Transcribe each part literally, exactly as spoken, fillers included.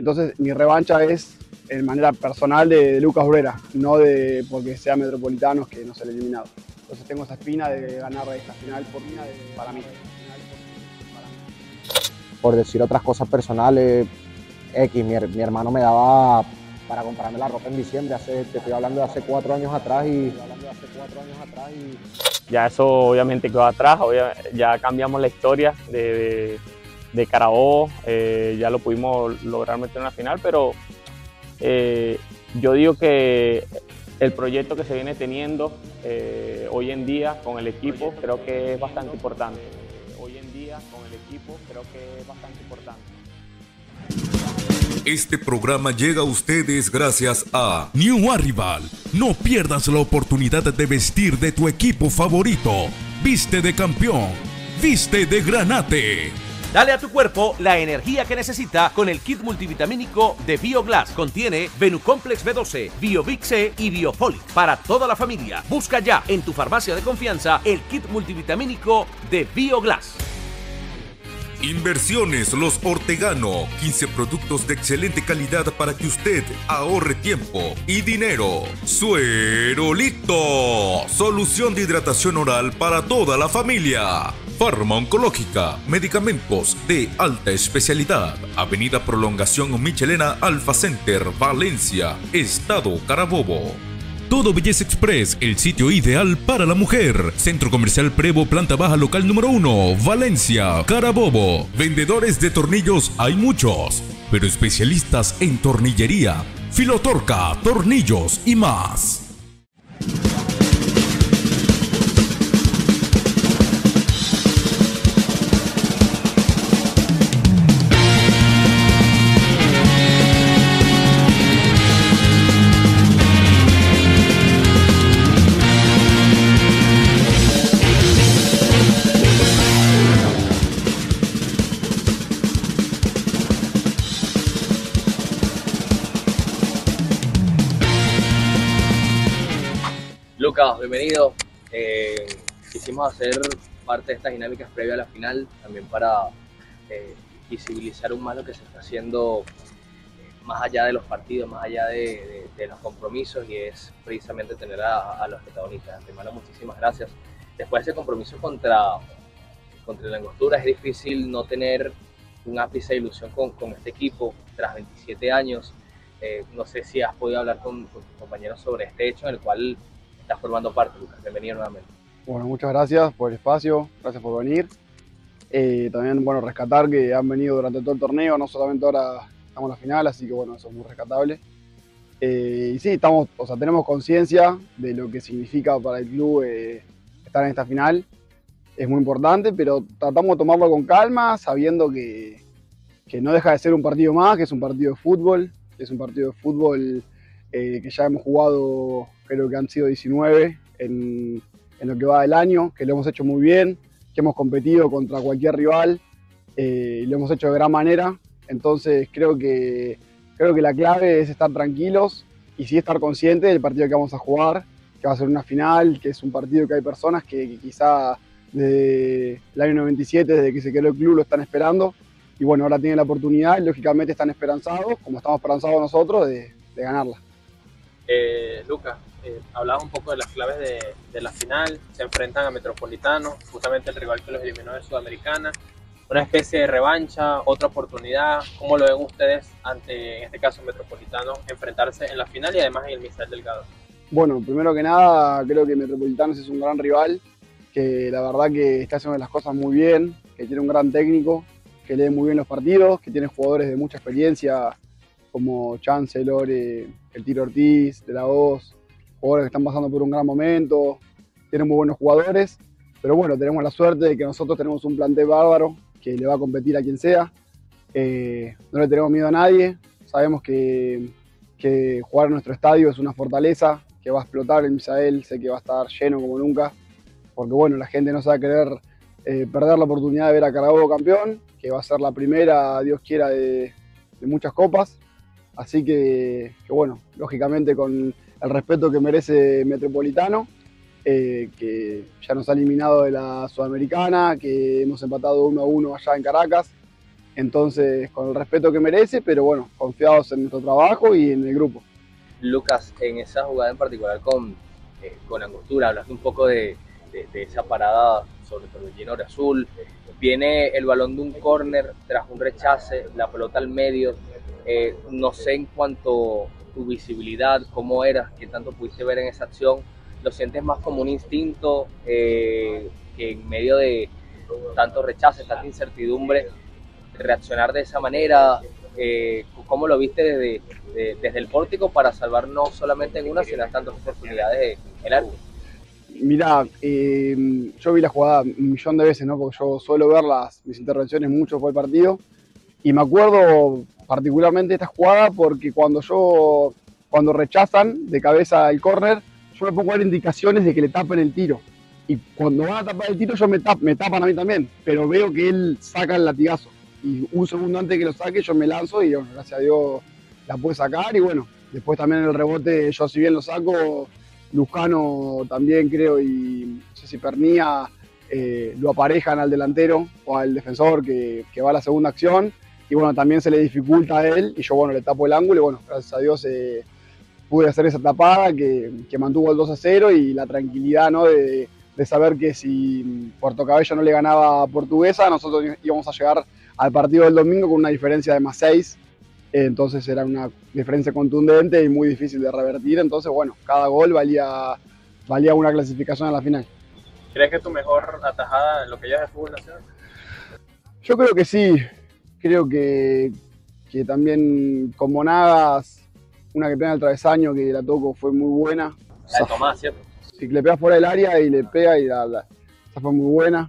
Entonces mi revancha es en manera personal de, de Lucas Brera, no de porque sea Metropolitanos que no se le ha eliminado. Entonces tengo esa espina de ganar esta final por, de, para mí. Por decir otras cosas personales, X, mi, mi hermano me daba para comprarme la ropa en diciembre, hace, te estoy hablando de hace cuatro años atrás y... Hace cuatro años atrás y... Ya eso obviamente quedó atrás, ya cambiamos la historia de, de, de Carabobo, eh, ya lo pudimos lograr meter en la final, pero eh, yo digo que el proyecto que se viene teniendo eh, hoy en día con el equipo creo que es bastante importante. Hoy en día con el equipo creo que es bastante importante. Este programa llega a ustedes gracias a New Arrival. No pierdas la oportunidad de vestir de tu equipo favorito. Viste de campeón. Viste de granate. Dale a tu cuerpo la energía que necesita con el kit multivitamínico de BioGlass. Contiene Venucomplex B doce, BioVic C y Biofolic para toda la familia. Busca ya en tu farmacia de confianza el kit multivitamínico de BioGlass. Inversiones Los Ortegano, quince productos de excelente calidad para que usted ahorre tiempo y dinero. Suerolito, solución de hidratación oral para toda la familia. Farma Oncológica, medicamentos de alta especialidad. Avenida Prolongación Michelena Alfa Center, Valencia, Estado Carabobo. Todo Belleza Express, el sitio ideal para la mujer. Centro Comercial Prevo, planta baja, local número uno, Valencia, Carabobo. Vendedores de tornillos hay muchos, pero especialistas en tornillería, Filotorca, tornillos y más. Lucas, bienvenido. Eh, quisimos hacer parte de estas dinámicas previas a la final, también para eh, visibilizar aún más lo que se está haciendo eh, más allá de los partidos, más allá de, de, de los compromisos, y es precisamente tener a, a los protagonistas. Hermano, muchísimas gracias. Después de ese compromiso contra, contra la Angostura, es difícil no tener un ápice de ilusión con, con este equipo tras veintisiete años. Eh, no sé si has podido hablar con, con tus compañeros sobre este hecho en el cual estás formando parte, Lucas. Bienvenido nuevamente. Bueno, muchas gracias por el espacio, gracias por venir. Eh, también, bueno, rescatar que han venido durante todo el torneo, no solamente ahora estamos en la final, así que bueno, eso es muy rescatable. Eh, y sí, estamos, o sea, tenemos conciencia de lo que significa para el club eh, estar en esta final. Es muy importante, pero tratamos de tomarlo con calma, sabiendo que, que no deja de ser un partido más, que es un partido de fútbol, que es un partido de fútbol eh, que ya hemos jugado. Creo que han sido diecinueve en, en lo que va del año, que lo hemos hecho muy bien, que hemos competido contra cualquier rival eh, y lo hemos hecho de gran manera. Entonces creo que, creo que la clave es estar tranquilos y sí estar conscientes del partido que vamos a jugar, que va a ser una final, que es un partido que hay personas que, que quizá desde el año noventa y siete, desde que se creó el club, lo están esperando. Y bueno, ahora tienen la oportunidad y lógicamente están esperanzados, como estamos esperanzados nosotros, de, de ganarla. Eh, Lucas, eh, hablabas un poco de las claves de, de la final. Se enfrentan a Metropolitano, justamente el rival que los eliminó de Sudamericana. Una especie de revancha, otra oportunidad. ¿Cómo lo ven ustedes ante, en este caso, Metropolitano, enfrentarse en la final y además en el Misael Delgado? Bueno, primero que nada, creo que Metropolitanos es un gran rival, que la verdad que está haciendo las cosas muy bien, que tiene un gran técnico, que lee muy bien los partidos, que tiene jugadores de mucha experiencia, como Chancellor, eh, el Tiro Ortiz, De La Hoz, jugadores que están pasando por un gran momento, tienen muy buenos jugadores, pero bueno, tenemos la suerte de que nosotros tenemos un plantel bárbaro que le va a competir a quien sea, eh, no le tenemos miedo a nadie, sabemos que, que jugar en nuestro estadio es una fortaleza, que va a explotar el Misael, sé que va a estar lleno como nunca, porque bueno, la gente no se va a querer eh, perder la oportunidad de ver a Carabobo campeón, que va a ser la primera, Dios quiera, de, de muchas copas. Así que, que bueno, lógicamente con el respeto que merece Metropolitano, eh, que ya nos ha eliminado de la Sudamericana, que hemos empatado uno a uno allá en Caracas, Entonces, con el respeto que merece, pero bueno, confiados en nuestro trabajo y en el grupo. Lucas, en esa jugada en particular con, eh, con Angostura, hablaste un poco de, de, de esa parada sobre Torbellino Azul. Viene el balón de un córner tras un rechace, la pelota al medio. Eh, no sé en cuanto a tu visibilidad, cómo eras, qué tanto pudiste ver en esa acción. ¿Lo sientes más como un instinto eh, que en medio de tantos rechaces, tanta incertidumbre, reaccionar de esa manera? Eh, ¿Cómo lo viste desde, de, desde el pórtico para salvar no solamente en una, sino en tantas oportunidades en el arco? Mirá, eh, yo vi la jugada un millón de veces, ¿no? Porque yo suelo ver las, mis intervenciones mucho por el partido. Y me acuerdo particularmente de esta jugada porque cuando yo, cuando rechazan de cabeza el córner, yo me pongo a dar indicaciones de que le tapen el tiro. Y cuando van a tapar el tiro, yo me, tap, me tapan a mí también. Pero veo que él saca el latigazo. Y un segundo antes de que lo saque, yo me lanzo y bueno, gracias a Dios la pude sacar. Y bueno, después también en el rebote, yo si bien lo saco, Lujano también creo, y no sé si Pernía eh, lo aparejan al delantero o al defensor que, que va a la segunda acción. Y bueno, también se le dificulta a él y yo bueno, le tapo el ángulo y bueno, gracias a Dios eh, pude hacer esa tapada que, que mantuvo el dos a cero y la tranquilidad, ¿no? de, de saber que si Puerto Cabello no le ganaba a Portuguesa, nosotros íbamos a llegar al partido del domingo con una diferencia de más seis. Entonces era una diferencia contundente y muy difícil de revertir. Entonces, bueno, cada gol valía, valía una clasificación a la final. ¿Crees que es tu mejor atajada en lo que llevas de fútbol nacional? Yo creo que sí. Creo que, que también con Monagas, una que pega en el travesaño, que la toco, fue muy buena. La de Tomás, ¿cierto? Sí, que le pega fuera del área y le pega y la, la, esa fue muy buena.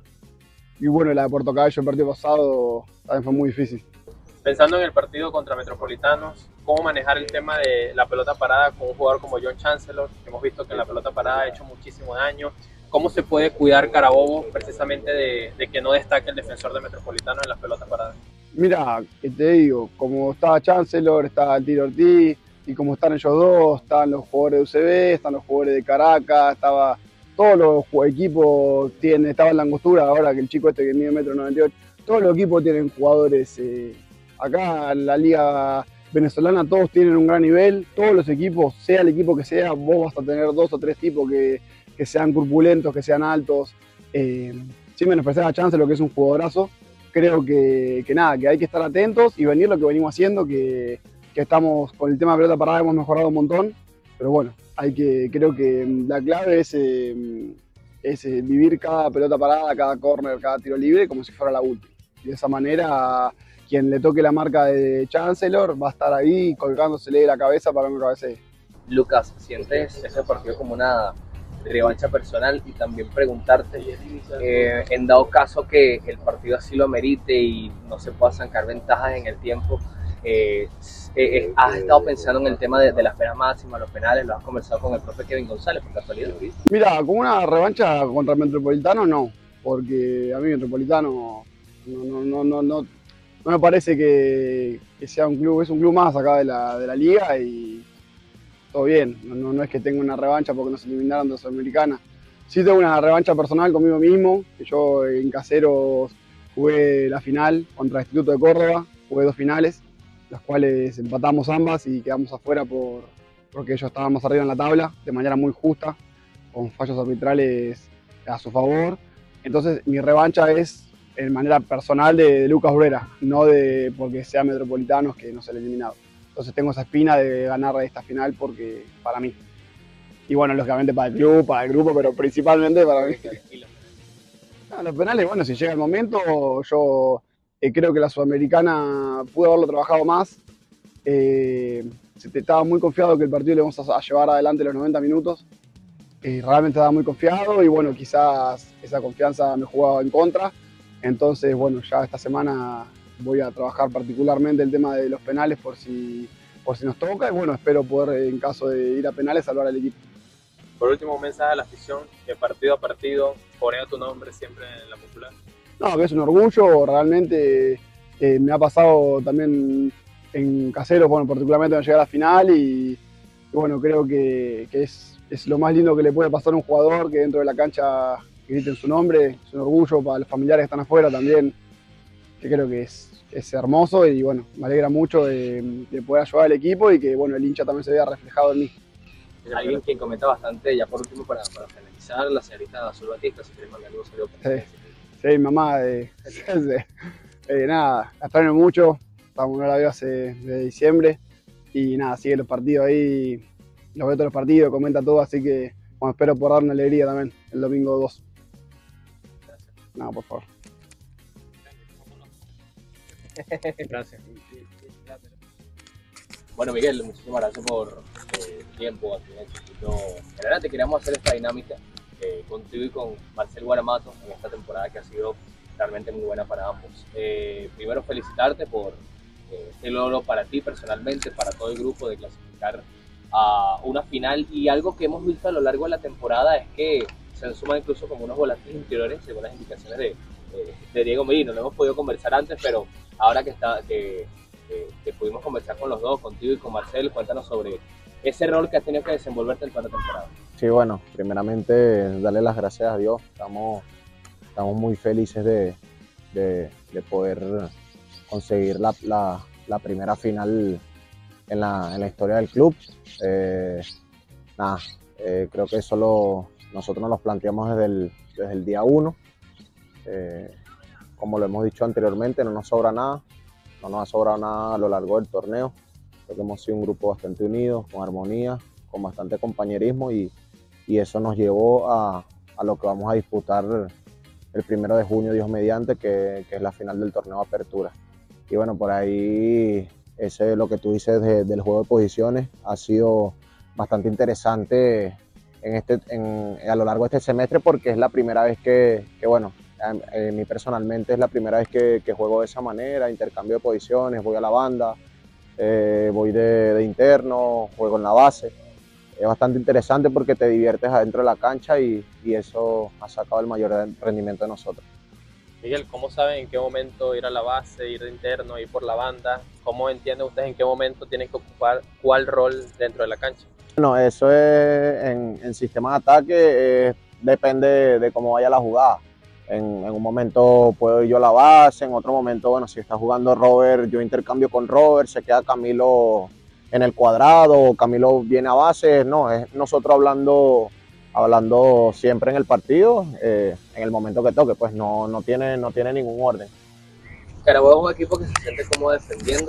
Y bueno, la de Puerto Cabello el partido pasado también fue muy difícil. Pensando en el partido contra Metropolitanos, ¿cómo manejar el tema de la pelota parada con un jugador como John Chancellor? Hemos visto que en la pelota parada ha hecho muchísimo daño. ¿Cómo se puede cuidar Carabobo precisamente de, de que no destaque el defensor de Metropolitanos en las pelotas paradas? Mira, que te digo, como estaba Chancellor, estaba el Tiro Ortiz, y como están ellos dos, están los jugadores de U C B, están los jugadores de Caracas, estaba todos los equipos tienen, estaba en la Angostura, ahora que el chico este que mide metro noventa y ocho, todos los equipos tienen jugadores. Eh, acá en la liga venezolana todos tienen un gran nivel, todos los equipos, sea el equipo que sea, vos vas a tener dos o tres tipos que, que sean corpulentos, que sean altos. Eh, sin menospreciar a Chancellor, que es un jugadorazo, creo que, que nada, que hay que estar atentos y venir lo que venimos haciendo, que, que estamos con el tema de pelota parada, hemos mejorado un montón, pero bueno, hay que, creo que la clave es, eh, es eh, vivir cada pelota parada, cada córner, cada tiro libre como si fuera la última. Y de esa manera, quien le toque la marca de Chancellor va a estar ahí colgándosele de la cabeza para que no cabecee. Lucas, ¿sientes ese partido como una revancha personal? Y también preguntarte, eh, en dado caso que el partido así lo amerite y no se pueda sacar ventajas en el tiempo, eh, eh, ¿has estado pensando en el tema de, de las penas máximas, los penales? ¿Lo has conversado con el profe Kevin González por casualidad? Mira, como una revancha contra el Metropolitano no, porque a mí Metropolitano no, no, no, no, no, no me parece que, que sea un club, es un club más acá de la, de la liga y todo bien, no, no, no es que tenga una revancha porque nos eliminaron de la Sudamericana. Sí tengo una revancha personal conmigo mismo, que yo en Caseros jugué la final contra el Instituto de Córdoba, jugué dos finales, las cuales empatamos ambas y quedamos afuera por, porque ellos estaban más arriba en la tabla, de manera muy justa, con fallos arbitrales a su favor. Entonces mi revancha es en manera personal de, de Lucas Brera, no de porque sea Metropolitanos que no se le ha eliminado. Entonces tengo esa espina de ganar esta final porque para mí. Y bueno, lógicamente para el club, para el grupo, pero principalmente para mí. No, los penales, bueno, si llega el momento, yo eh, creo que la Sudamericana pude haberlo trabajado más. Eh, estaba muy confiado que el partido le vamos a, a llevar adelante los noventa minutos. Eh, realmente estaba muy confiado y bueno, quizás esa confianza me jugaba en contra. Entonces, bueno, ya esta semana voy a trabajar particularmente el tema de los penales por si, por si nos toca y bueno, espero poder en caso de ir a penales salvar al equipo. Por último, un mensaje a la afición, que partido a partido ponga tu nombre siempre en la popular. No, que es un orgullo, realmente eh, me ha pasado también en Caseros, bueno, particularmente no llegar a la final y, y bueno, creo que, que es, es lo más lindo que le puede pasar a un jugador, que dentro de la cancha griten su nombre, es un orgullo para los familiares que están afuera también, que creo que es, es hermoso y bueno, me alegra mucho de, de poder ayudar al equipo y que bueno, el hincha también se vea reflejado en mí. Alguien quien comenta bastante, ya por último para, para finalizar, la señorita Azul Batista, si quieres mandar algún saludo. Sí, sí, mi mamá, de, de, de, nada, la extraño mucho, no la veo hace de diciembre y nada, sigue los partidos ahí, los ve todos los partidos, comenta todo, así que bueno, espero por dar una alegría también el domingo dos. Gracias. Nada, por favor. Gracias. Bueno, Miguel, muchísimas gracias por eh, el tiempo aquí en el Chiquito. En realidad te queríamos hacer esta dinámica eh, contigo y con Marcel Guaramato en esta temporada que ha sido realmente muy buena para ambos. Eh, primero felicitarte por eh, este logro para ti personalmente, para todo el grupo, de clasificar a una final, y algo que hemos visto a lo largo de la temporada es que se han sumado incluso como unos volantes interiores según las indicaciones de, de, de Diego Merino. No hemos podido conversar antes, pero ahora que está que, que, que pudimos conversar con los dos, contigo y con Marcel, cuéntanos sobre ese rol que has tenido que desenvolverte en toda la temporada. Sí, bueno, primeramente darle las gracias a Dios. Estamos, estamos muy felices de, de, de poder conseguir la, la, la primera final en la, en la historia del club. Eh, nada, eh, creo que eso lo, nosotros nos lo planteamos desde el, desde el día uno. Eh, como lo hemos dicho anteriormente, no nos sobra nada, no nos ha sobrado nada a lo largo del torneo. Creo que hemos sido un grupo bastante unido, con armonía, con bastante compañerismo, y, y eso nos llevó a, a lo que vamos a disputar el primero de junio, Dios mediante, que, que es la final del torneo de apertura. Y bueno, por ahí, ese es lo que tú dices de, del juego de posiciones, ha sido bastante interesante en este, en, a lo largo de este semestre, porque es la primera vez que, que bueno, a, a mí personalmente es la primera vez que, que juego de esa manera, intercambio de posiciones, voy a la banda, eh, voy de, de interno, juego en la base. Es bastante interesante porque te diviertes adentro de la cancha y, y eso ha sacado el mayor rendimiento de nosotros. Miguel, ¿cómo saben en qué momento ir a la base, ir de interno, ir por la banda? ¿Cómo entienden ustedes en qué momento tienen que ocupar cuál rol dentro de la cancha? Bueno, eso es en, en sistema de ataque, eh, depende de cómo vaya la jugada. En, en un momento puedo ir yo a la base, en otro momento, bueno, si está jugando Robert, yo intercambio con Robert, se queda Camilo en el cuadrado, Camilo viene a base. No, es nosotros hablando, hablando siempre en el partido, eh, en el momento que toque, pues no, no, tiene, no tiene ningún orden. Carabobo es un equipo que se siente cómodo defendiendo,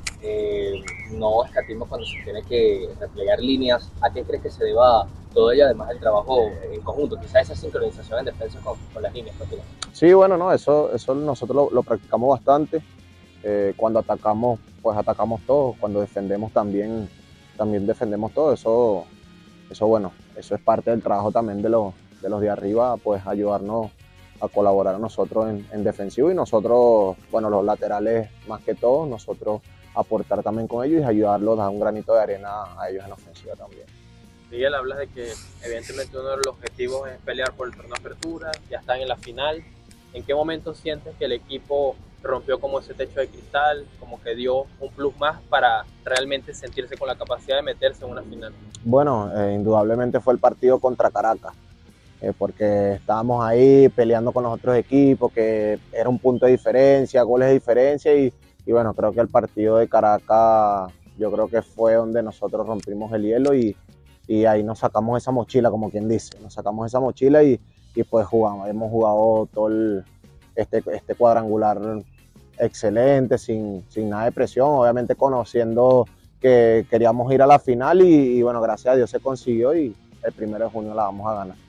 eh, no escatimos cuando se tiene que replegar líneas. ¿A qué crees que se deba todo ello, además del trabajo en conjunto? Quizás esa sincronización en defensa con, con las líneas. ¿No? Sí, bueno, no, eso, eso nosotros lo, lo practicamos bastante. Eh, cuando atacamos, pues atacamos todos. Cuando defendemos también, también defendemos todo. Eso, eso, bueno, eso es parte del trabajo también de los, de los de arriba, pues ayudarnos a colaborar a nosotros en, en defensivo, y nosotros, bueno, los laterales más que todo, nosotros aportar también con ellos y ayudarlos, dar un granito de arena a ellos en ofensiva también. Miguel, hablas de que evidentemente uno de los objetivos es pelear por el torneo de apertura, ya están en la final. ¿En qué momento sientes que el equipo rompió como ese techo de cristal, como que dio un plus más para realmente sentirse con la capacidad de meterse en una final? Bueno, eh, indudablemente fue el partido contra Caracas, eh, porque estábamos ahí peleando con los otros equipos, que era un punto de diferencia, goles de diferencia, y, y bueno, creo que el partido de Caracas, yo creo que fue donde nosotros rompimos el hielo, y, y ahí nos sacamos esa mochila, como quien dice, nos sacamos esa mochila y, y pues jugamos, hemos jugado todo el, este, este cuadrangular excelente, sin, sin nada de presión, obviamente conociendo que queríamos ir a la final, y, y bueno, gracias a Dios se consiguió, y el primero de junio la vamos a ganar.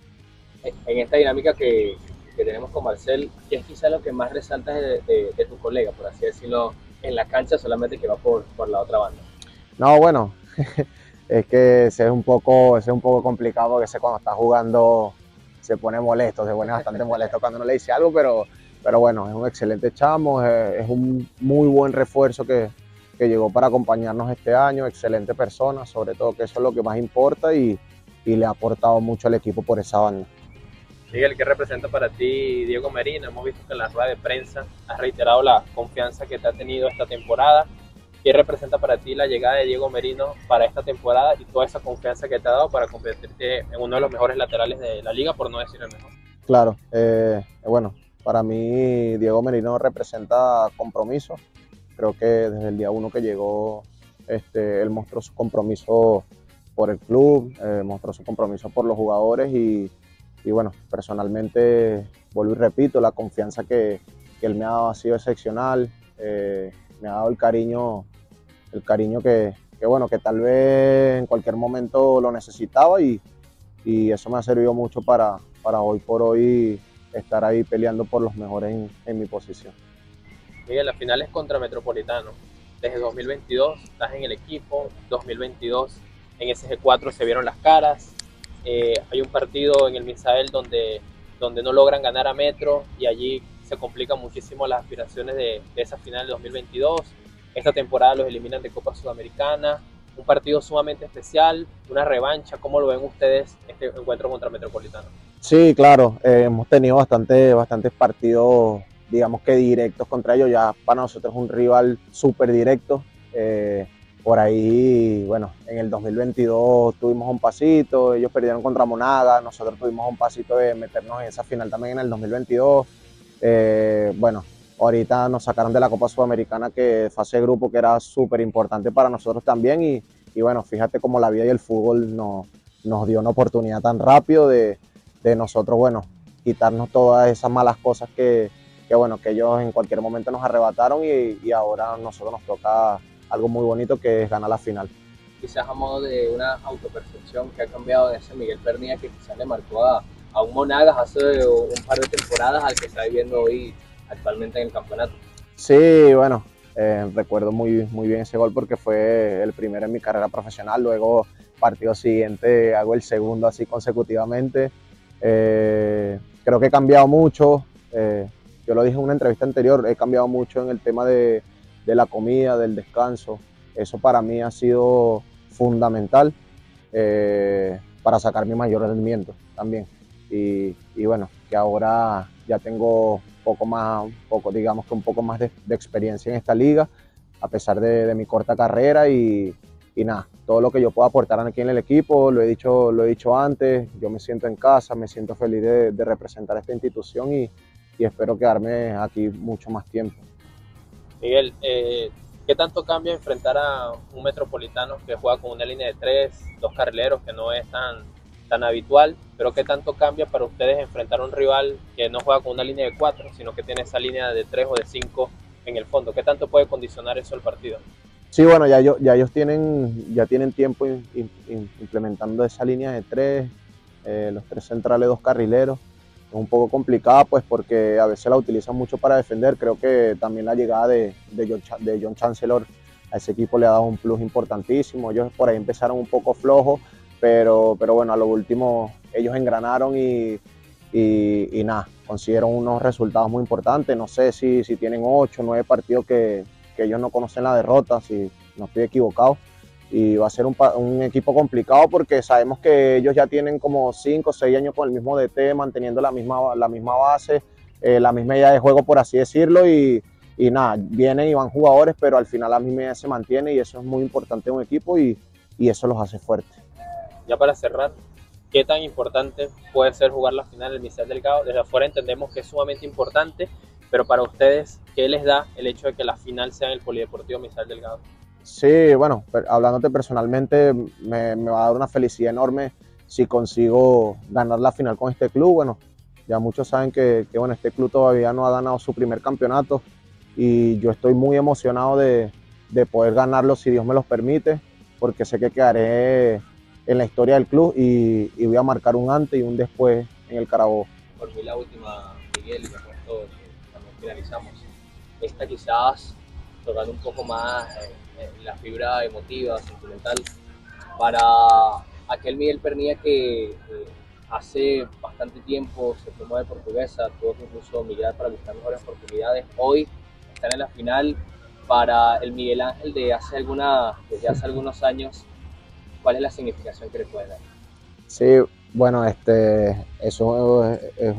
En esta dinámica que, que tenemos con Marcel, ¿qué es quizá lo que más resaltas de, de, de tu colega, por así decirlo, en la cancha, solamente que va por, por la otra banda? No, bueno, es que ese es un poco, ese es un poco complicado, porque ese cuando está jugando se pone molesto, se pone bastante molesto cuando no le dice algo, pero, pero bueno, es un excelente chamo, es, es un muy buen refuerzo que, que llegó para acompañarnos este año, excelente persona, sobre todo, que eso es lo que más importa, y, y le ha aportado mucho al equipo por esa banda. Miguel, ¿qué representa para ti Diego Merino? Hemos visto que en la rueda de prensa has reiterado la confianza que te ha tenido esta temporada. ¿Qué representa para ti la llegada de Diego Merino para esta temporada y toda esa confianza que te ha dado para convertirte en uno de los mejores laterales de la liga, por no decir el mejor? Claro, eh, bueno, Para mí Diego Merino representa compromiso. Creo que desde el día uno que llegó, este, él mostró su compromiso por el club, eh, mostró su compromiso por los jugadores y, y bueno, personalmente, vuelvo y repito, la confianza que, que él me ha dado ha sido excepcional, eh, me ha dado el cariño, el cariño que, que, bueno, que tal vez en cualquier momento lo necesitaba y, y eso me ha servido mucho para, para hoy por hoy estar ahí peleando por los mejores en, en mi posición. Miguel, la final es contra Metropolitano. Desde dos mil veintidós estás en el equipo, dos mil veintidós en S G cuatro se vieron las caras. Eh, hay un partido en el Misael donde, donde no logran ganar a Metro y allí se complican muchísimo las aspiraciones de, de esa final de dos mil veintidós. Esta temporada los eliminan de Copa Sudamericana. Un partido sumamente especial, una revancha. ¿Cómo lo ven ustedes este encuentro contra Metropolitano? Sí, claro, eh, hemos tenido bastante, bastantes partidos, digamos que directos contra ellos. Ya para nosotros es un rival súper directo. Eh, por ahí, bueno, en el dos mil veintidós tuvimos un pasito, ellos perdieron contra Monaga, nosotros tuvimos un pasito de meternos en esa final también en el dos mil veintidós. Eh, bueno, ahorita nos sacaron de la Copa Sudamericana, que fase de grupo, que era súper importante para nosotros también. Y, y bueno, fíjate cómo la vida y el fútbol nos, nos dio una oportunidad tan rápido de, de nosotros, bueno, quitarnos todas esas malas cosas que, que, bueno, que ellos en cualquier momento nos arrebataron y, y ahora a nosotros nos toca algo muy bonito, que es ganar la final. Quizás a modo de una autopercepción que ha cambiado de ese Miguel Pernía que quizás le marcó a, a un Monagas hace un par de temporadas al que está viviendo hoy actualmente en el campeonato. Sí, bueno, eh, recuerdo muy, muy bien ese gol porque fue el primero en mi carrera profesional. Luego, partido siguiente, hago el segundo así consecutivamente. Eh, creo que he cambiado mucho. Eh, yo lo dije en una entrevista anterior, he cambiado mucho en el tema de, de la comida, del descanso. Eso para mí ha sido fundamental eh, para sacar mi mayor rendimiento también. Y, y bueno, que ahora ya tengo poco más, un poco, digamos que un poco más de, de experiencia en esta liga, a pesar de, de mi corta carrera y, y nada, todo lo que yo pueda aportar aquí en el equipo, lo he dicho, lo he dicho antes, yo me siento en casa, me siento feliz de, de representar esta institución y, y espero quedarme aquí mucho más tiempo. Miguel, eh, ¿qué tanto cambia enfrentar a un Metropolitano que juega con una línea de tres, dos carrileros, que no es tan, tan habitual, pero qué tanto cambia para ustedes enfrentar a un rival que no juega con una línea de cuatro, sino que tiene esa línea de tres o de cinco en el fondo? ¿Qué tanto puede condicionar eso el partido? Sí, bueno, ya ellos, ya ellos tienen, ya tienen tiempo in, in, implementando esa línea de tres, eh, los tres centrales, dos carrileros. Es un poco complicada pues porque a veces la utilizan mucho para defender. Creo que también la llegada de, de, John, de John Chancellor a ese equipo le ha dado un plus importantísimo. Ellos por ahí empezaron un poco flojos, pero, pero bueno, a lo último ellos engranaron y, y, y nada, consiguieron unos resultados muy importantes. No sé si, si tienen ocho, nueve partidos que, que ellos no conocen la derrota, si no estoy equivocado. Y va a ser un, un equipo complicado porque sabemos que ellos ya tienen como cinco o seis años con el mismo D T, manteniendo la misma, la misma base, eh, la misma idea de juego, por así decirlo, y, y nada, vienen y van jugadores, pero al final la misma idea se mantiene y eso es muy importante en un equipo y, y eso los hace fuertes. Ya para cerrar, ¿qué tan importante puede ser jugar la final del Misael Delgado? Desde afuera entendemos que es sumamente importante, pero para ustedes, ¿qué les da el hecho de que la final sea en el Polideportivo Misael Delgado? Sí, bueno, hablándote personalmente, me, me va a dar una felicidad enorme si consigo ganar la final con este club. Bueno, ya muchos saben que, que bueno, este club todavía no ha ganado su primer campeonato y yo estoy muy emocionado de, de poder ganarlo si Dios me los permite, porque sé que quedaré en la historia del club y, y voy a marcar un antes y un después en el Carabobo. Por mí la última, Miguel, y con esto también finalizamos. Esta quizás tocando un poco más eh, la fibra emotiva, sentimental, para aquel Miguel Pernía que eh, hace bastante tiempo se formó de Portuguesa, tuvo que incluso migrar para buscar mejores oportunidades. Hoy están en la final. Para el Miguel Ángel de hace alguna, desde hace algunos años, ¿cuál es la significación que le puede dar? Sí, bueno, este, eso es, es,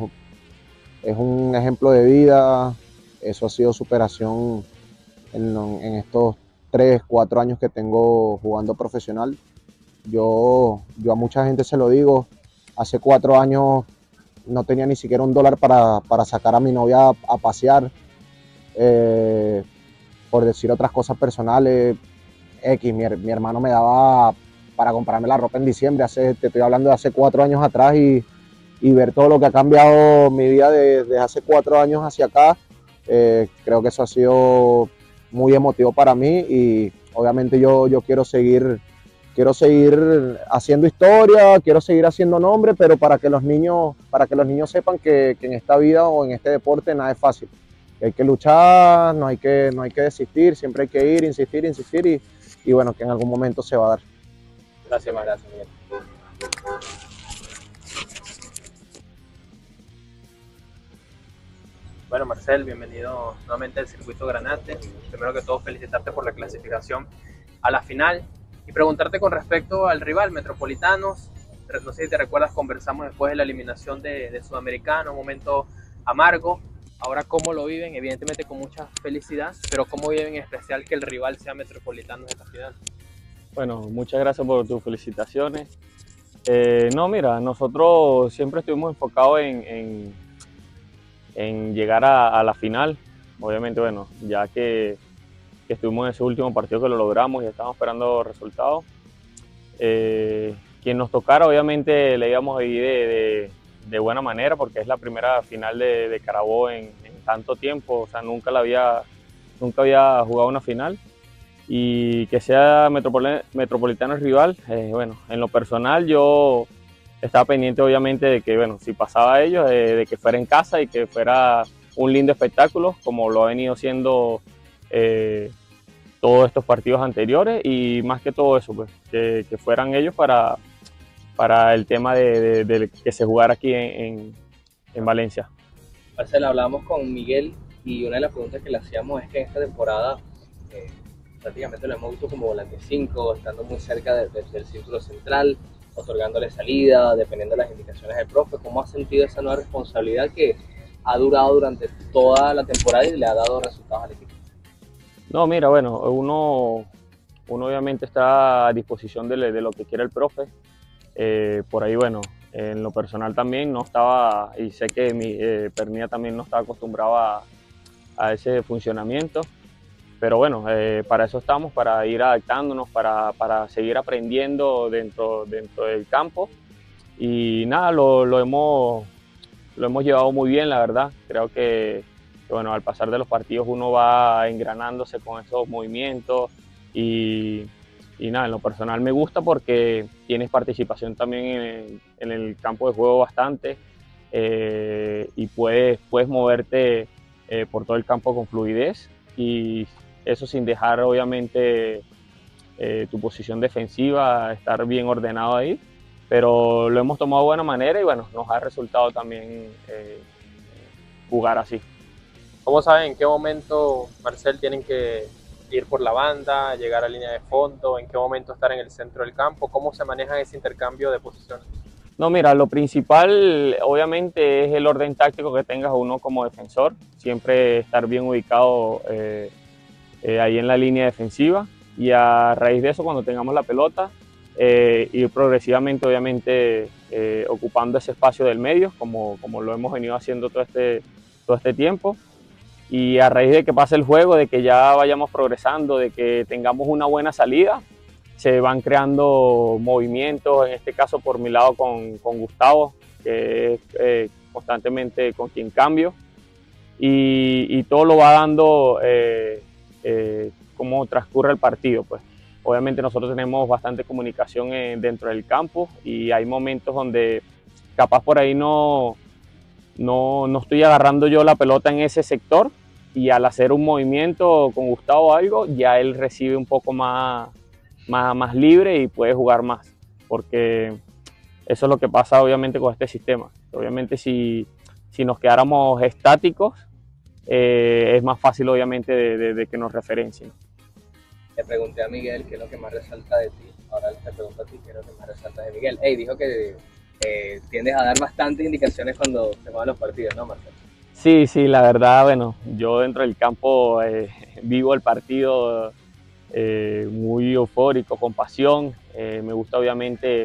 es un ejemplo de vida, eso ha sido superación en, en estos tres, cuatro años que tengo jugando profesional. Yo, yo a mucha gente se lo digo, hace cuatro años no tenía ni siquiera un dólar para, para sacar a mi novia a, a pasear, eh, por decir otras cosas personales. X, mi, mi hermano me daba para comprarme la ropa en diciembre, hace, te estoy hablando de hace cuatro años atrás, y, y ver todo lo que ha cambiado mi vida desde de hace cuatro años hacia acá, eh, creo que eso ha sido muy emotivo para mí, y obviamente yo, yo quiero seguir, quiero seguir haciendo historia, quiero seguir haciendo nombre, pero para que los niños, para que los niños sepan que, que en esta vida o en este deporte nada es fácil. Hay que luchar, no hay que, no hay que desistir, siempre hay que ir, insistir, insistir, y, y bueno, que en algún momento se va a dar. Gracias, más gracias, Miguel. Bueno, Marcel, bienvenido nuevamente al Circuito Granate. Primero que todo, felicitarte por la clasificación a la final y preguntarte con respecto al rival, Metropolitanos. No sé si te recuerdas, conversamos después de la eliminación de, de Sudamericano, un momento amargo. Ahora, ¿cómo lo viven? Evidentemente con mucha felicidad, pero ¿cómo viven en especial que el rival sea Metropolitanos de esta final? Bueno, muchas gracias por tus felicitaciones. Eh, no, mira, nosotros siempre estuvimos enfocados en, en, en llegar a, a la final. Obviamente, bueno, ya que, que estuvimos en ese último partido que lo logramos y estábamos esperando resultados. Eh, quien nos tocara, obviamente, le íbamos a ir de, de, de buena manera, porque es la primera final de, de Carabobo en, en tanto tiempo. O sea, nunca, la había, nunca había jugado una final. Y que sea Metropol Metropolitano el rival, eh, bueno, en lo personal yo estaba pendiente obviamente de que, bueno, si pasaba a ellos, eh, de que fuera en casa y que fuera un lindo espectáculo, como lo ha venido siendo eh, todos estos partidos anteriores, y más que todo eso, pues, que, que fueran ellos para, para el tema de, de, de que se jugara aquí en, en, en Valencia. Marcel, hablamos con Miguel y una de las preguntas que le hacíamos es que en esta temporada eh, prácticamente lo hemos visto como volante cinco, estando muy cerca de, de, del círculo central, otorgándole salida, dependiendo de las indicaciones del profe. ¿Cómo ha sentido esa nueva responsabilidad que ha durado durante toda la temporada y le ha dado resultados al equipo? No, mira, bueno, uno, uno obviamente está a disposición de, de lo que quiera el profe. Eh, por ahí, bueno, en lo personal también no estaba, y sé que mi eh, Pernilla también no estaba acostumbrado a, a ese funcionamiento. Pero bueno, eh, para eso estamos, para ir adaptándonos, para, para seguir aprendiendo dentro, dentro del campo. Y nada, lo, lo, hemos, lo hemos llevado muy bien, la verdad. Creo que, que bueno, al pasar de los partidos uno va engranándose con esos movimientos. Y, y nada, en lo personal me gusta porque tienes participación también en, en el campo de juego bastante. Eh, y puedes, puedes moverte eh, por todo el campo con fluidez. Y eso sin dejar obviamente eh, tu posición defensiva, estar bien ordenado ahí, pero lo hemos tomado de buena manera y bueno, nos ha resultado también eh, jugar así. ¿Cómo saben en qué momento, Marcel, tienen que ir por la banda, llegar a línea de fondo, en qué momento estar en el centro del campo? ¿Cómo se maneja ese intercambio de posiciones? No, mira, lo principal obviamente es el orden táctico que tengas uno como defensor, siempre estar bien ubicado eh, Eh, ahí en la línea defensiva, y a raíz de eso, cuando tengamos la pelota, eh, ir progresivamente obviamente eh, ocupando ese espacio del medio como, como lo hemos venido haciendo todo este, todo este tiempo, y a raíz de que pase el juego, de que ya vayamos progresando, de que tengamos una buena salida, se van creando movimientos, en este caso por mi lado con, con Gustavo, que es eh, constantemente con quien cambio, y, y todo lo va dando eh, Eh, cómo transcurre el partido. Pues obviamente nosotros tenemos bastante comunicación eh, dentro del campo, y hay momentos donde capaz por ahí no, no, no estoy agarrando yo la pelota en ese sector, y al hacer un movimiento con Gustavo o algo, ya él recibe un poco más, más, más libre y puede jugar más, porque eso es lo que pasa obviamente con este sistema. Obviamente si, si nos quedáramos estáticos, Eh, es más fácil obviamente de, de, de que nos referencien. Le pregunté a Miguel qué es lo que más resalta de ti, ahora te pregunto a ti qué es lo que más resalta de Miguel. Hey, dijo que eh, tiendes a dar bastantes indicaciones cuando se juegan los partidos, ¿no, Marcelo? Sí, sí, la verdad, bueno, yo dentro del campo eh, vivo el partido eh, muy eufórico, con pasión. Eh, me gusta obviamente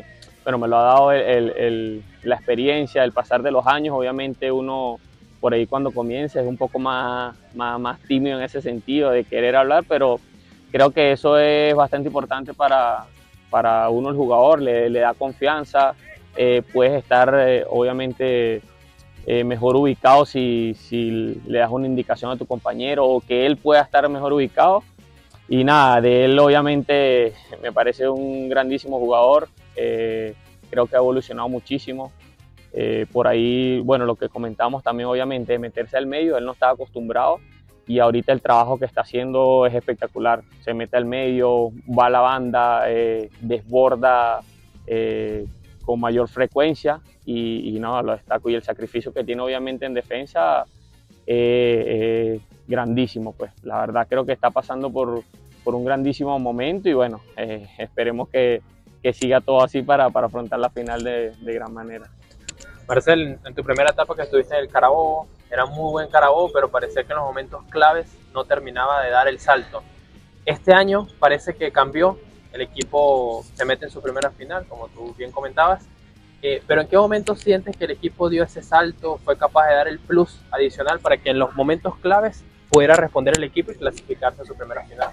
bueno, me lo ha dado el, el, el, la experiencia, el pasar de los años. Obviamente uno por ahí cuando comienza es un poco más, más, más tímido en ese sentido de querer hablar, pero creo que eso es bastante importante para, para uno el jugador, le, le da confianza, eh, puedes estar eh, obviamente eh, mejor ubicado si, si le das una indicación a tu compañero o que él pueda estar mejor ubicado. Y nada, de él obviamente me parece un grandísimo jugador, eh, creo que ha evolucionado muchísimo. Eh, por ahí, bueno, lo que comentamos también obviamente, de meterse al medio, él no estaba acostumbrado y ahorita el trabajo que está haciendo es espectacular. Se mete al medio, va a la banda, eh, desborda eh, con mayor frecuencia y, y no, lo destaco. Y el sacrificio que tiene obviamente en defensa es eh, eh, grandísimo, pues. La verdad creo que está pasando por, por un grandísimo momento y bueno, eh, esperemos que, que siga todo así para, para afrontar la final de, de gran manera. Marcel, en tu primera etapa que estuviste en el Carabobo, era muy buen Carabobo, pero parecía que en los momentos claves no terminaba de dar el salto. Este año parece que cambió, el equipo se mete en su primera final, como tú bien comentabas, eh, pero ¿en qué momentos sientes que el equipo dio ese salto, fue capaz de dar el plus adicional para que en los momentos claves pudiera responder el equipo y clasificarse a su primera final?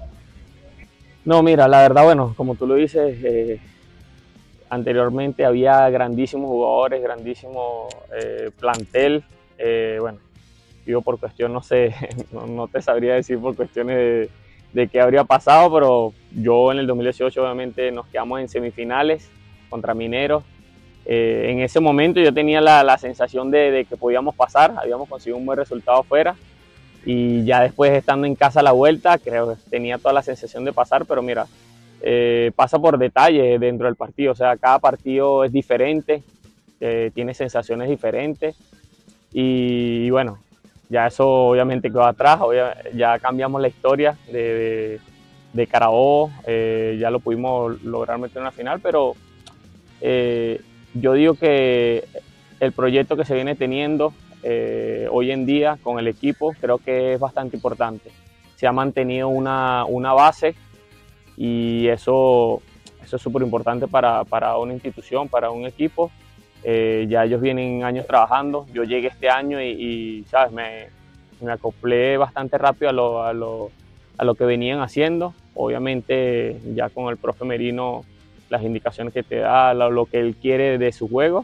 No, mira, la verdad, bueno, como tú lo dices, eh, anteriormente había grandísimos jugadores, grandísimo eh, plantel. Eh, bueno, digo por cuestión, no sé, no, no te sabría decir por cuestiones de, de qué habría pasado, pero yo en el dos mil dieciocho obviamente nos quedamos en semifinales contra Mineros. Eh, en ese momento yo tenía la, la sensación de, de que podíamos pasar, habíamos conseguido un buen resultado afuera y ya después estando en casa a la vuelta, creo que tenía toda la sensación de pasar, pero mira, Eh, pasa por detalles dentro del partido, o sea, cada partido es diferente, eh, tiene sensaciones diferentes y, y bueno, ya eso obviamente quedó atrás, obviamente, ya cambiamos la historia de, de, de Carabobo, eh, ya lo pudimos lograr meter en una final, pero eh, yo digo que el proyecto que se viene teniendo eh, hoy en día con el equipo creo que es bastante importante, se ha mantenido una, una base y eso, eso es súper importante para, para una institución, para un equipo. Eh, ya ellos vienen años trabajando, yo llegué este año y, y ¿sabes? Me, me acoplé bastante rápido a lo, a, lo, a lo que venían haciendo. Obviamente ya con el profe Merino, las indicaciones que te da, lo, lo que él quiere de su juego.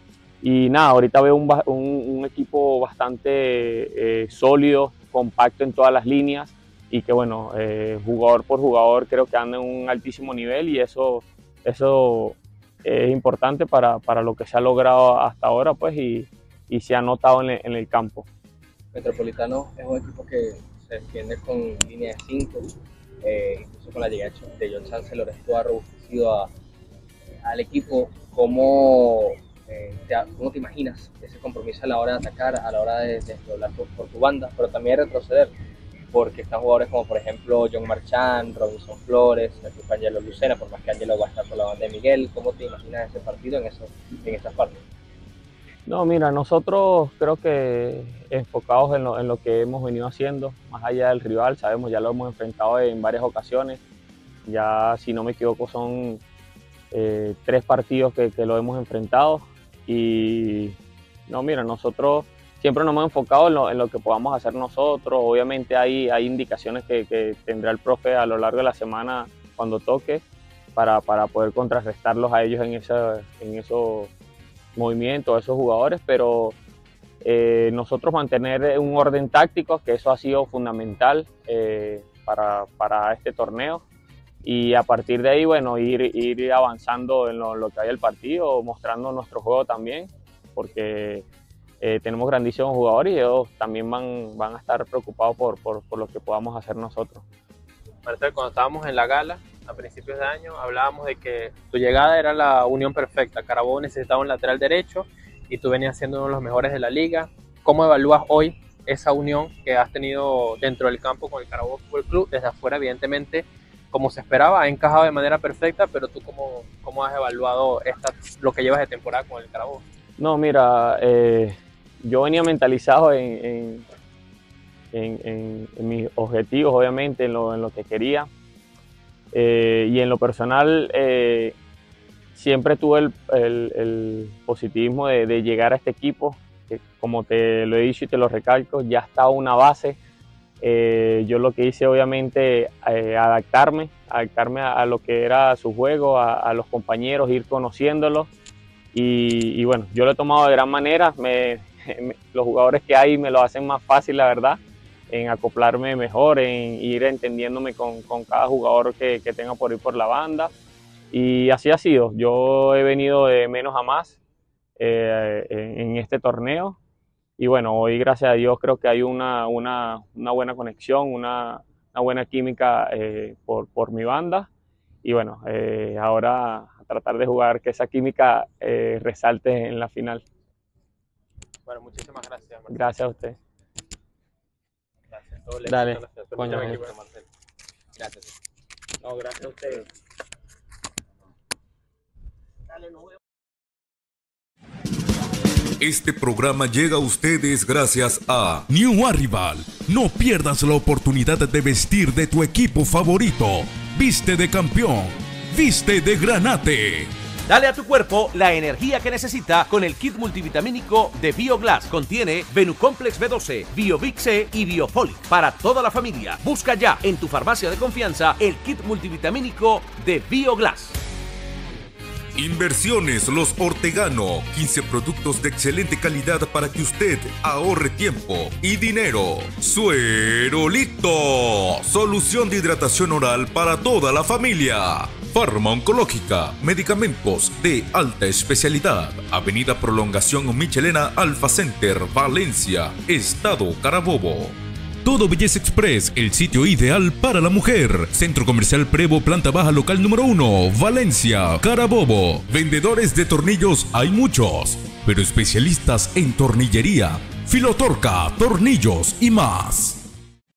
Y nada, ahorita veo un, un, un equipo bastante eh, sólido, compacto en todas las líneas. Y que bueno, eh, jugador por jugador creo que anda en un altísimo nivel y eso, eso es importante para, para lo que se ha logrado hasta ahora pues y, y se ha notado en el, en el campo. Metropolitano es un equipo que se defiende con línea de cinco, eh, incluso con la llegada de John Chancellor, esto ha robustecido a, al equipo. ¿Cómo, eh, te, ¿Cómo te imaginas ese compromiso a la hora de atacar, a la hora de desdoblar por, por tu banda, pero también retroceder? Porque están jugadores como por ejemplo John Marchand, Robinson Flores, el propio Angelo Lucena, por más que Angelo va a estar por la banda de Miguel. ¿Cómo te imaginas ese partido en, eso, en esas partes? No, mira, nosotros creo que enfocados en lo, en lo que hemos venido haciendo, más allá del rival, sabemos, ya lo hemos enfrentado en varias ocasiones, ya si no me equivoco son eh, tres partidos que, que lo hemos enfrentado y no, mira, nosotros siempre nos hemos enfocado en lo, en lo que podamos hacer nosotros. Obviamente hay, hay indicaciones que, que tendrá el profe a lo largo de la semana cuando toque para, para poder contrarrestarlos a ellos en, esa, en esos movimientos, esos jugadores, pero eh, nosotros mantener un orden táctico, que eso ha sido fundamental eh, para, para este torneo. Y a partir de ahí, bueno, ir, ir avanzando en lo, lo que hay el partido, mostrando nuestro juego también, porque Eh, tenemos grandísimos jugadores y ellos también van, van a estar preocupados por, por, por lo que podamos hacer nosotros. Marcel, cuando estábamos en la gala a principios de año hablábamos de que tu llegada era la unión perfecta. Carabobo necesitaba un lateral derecho y tú venías siendo uno de los mejores de la liga. ¿Cómo evalúas hoy esa unión que has tenido dentro del campo con el Carabobo Fútbol Club? Desde afuera, evidentemente, como se esperaba, ha encajado de manera perfecta, pero tú cómo, cómo has evaluado esta, lo que llevas de temporada con el Carabobo. No, mira, eh, yo venía mentalizado en, en, en, en, en mis objetivos, obviamente, en lo, en lo que quería. Eh, y en lo personal, eh, siempre tuve el, el, el positivismo de, de llegar a este equipo, que como te lo he dicho y te lo recalco, ya está una base. Eh, yo lo que hice obviamente eh, adaptarme, adaptarme a, a lo que era su juego, a, a los compañeros, ir conociéndolos y, y bueno, yo lo he tomado de gran manera. Me, me, los jugadores que hay me lo hacen más fácil, la verdad, en acoplarme mejor, en ir entendiéndome con, con cada jugador que, que tenga por ir por la banda, y así ha sido. Yo he venido de menos a más eh, en, en este torneo. Y bueno, hoy gracias a Dios creo que hay una, una, una buena conexión, una, una buena química eh, por, por mi banda. Y bueno, eh, ahora a tratar de jugar que esa química eh, resalte en la final. Bueno, muchísimas gracias, Marcelo. Gracias a usted. Gracias. Todo el Dale, éxito, gracias. coño, Muchas Marcelo. gracias, Marcelo. Gracias. No, gracias a usted. Este programa llega a ustedes gracias a New Arrival. No pierdas la oportunidad de vestir de tu equipo favorito. Viste de campeón. Viste de granate. Dale a tu cuerpo la energía que necesita con el kit multivitamínico de BioGlass. Contiene Venucomplex B doce, BioVic C y Biofolic para toda la familia. Busca ya en tu farmacia de confianza el kit multivitamínico de BioGlass. Inversiones Los Ortegano. quince productos de excelente calidad para que usted ahorre tiempo y dinero. Suerolito. Solución de hidratación oral para toda la familia. Farma Oncológica. Medicamentos de alta especialidad. Avenida Prolongación Michelena Alfa Center, Valencia, Estado Carabobo. Todo Belleza Express, el sitio ideal para la mujer. Centro Comercial Prevo, planta baja, local número uno, Valencia, Carabobo. Vendedores de tornillos hay muchos, pero especialistas en tornillería, filotorca, tornillos y más.